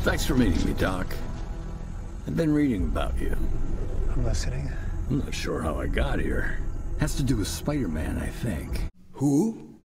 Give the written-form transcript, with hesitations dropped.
Thanks for meeting me, Doc. I've been reading about you. I'm listening. I'm not sure how I got here. Has to do with Spider-Man, I think. Who?